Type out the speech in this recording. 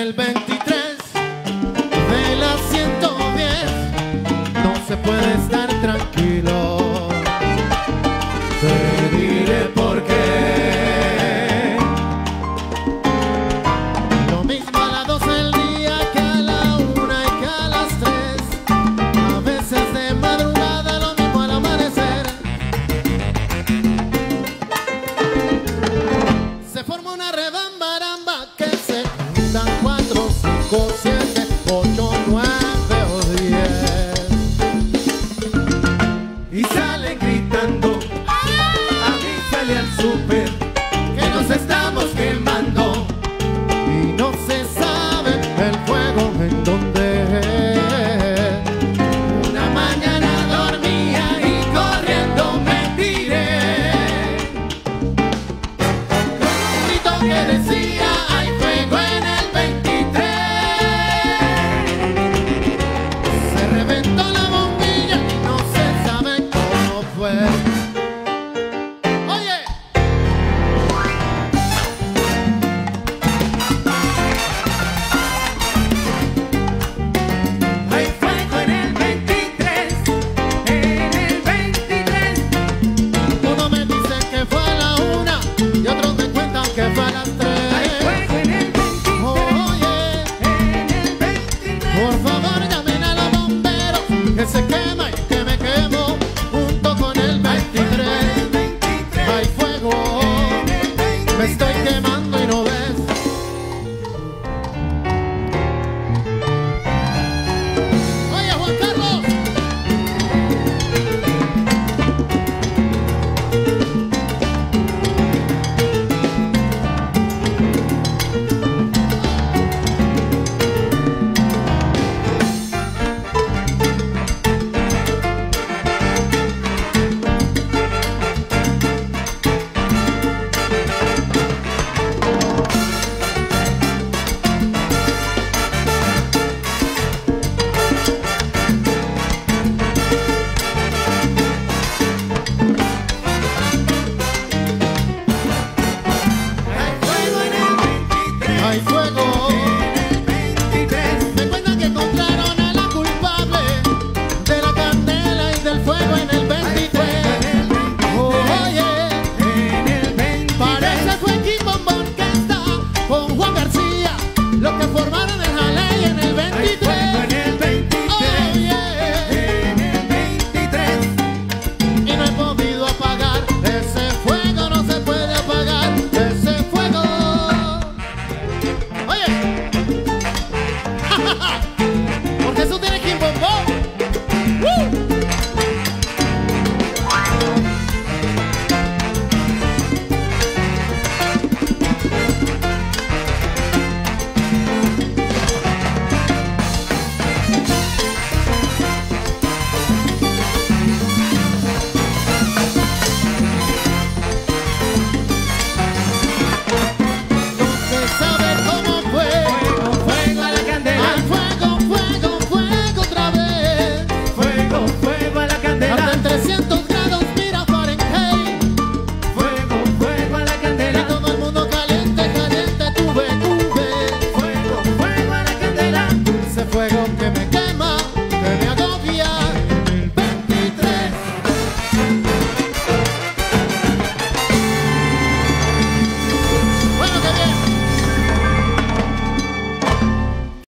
el 23 de las 110 no se puede estar tranquilo. Te diré por qué. Lo mismo a las 12 del día que a la 1 y que a las 3. A veces de madrugada, lo mismo al amanecer. Se forma una rebambaramba que se juntan 4, 5, 7, 8, 9 o 10 y salen gritando: avísale al súper que nos estamos quemando. Y no se sabe el fuego en dónde es. Una mañana dormía y corriendo me tiré con un grito que decía: hay fuego en el 23. Se reventó la bombilla y no se sabe cómo fue. Oye, hay fuego en el 23, en el 23. Uno me dice que fue a la 1 y otros me cuentan que fue a las 3. Hay fuego en el 23, oye, en el 23. Por favor llamen a los bomberos que se quema y que me quemo junto con el 23. Hay fuego, me estoy quemando y no ves. Oye, Juan Carlos. Hay fuego. Me cuentan que encontraron a la culpable de la candela y del fuego en el 23. Oye, parece fue Kim Bombón que está con Juan García. Lo que fue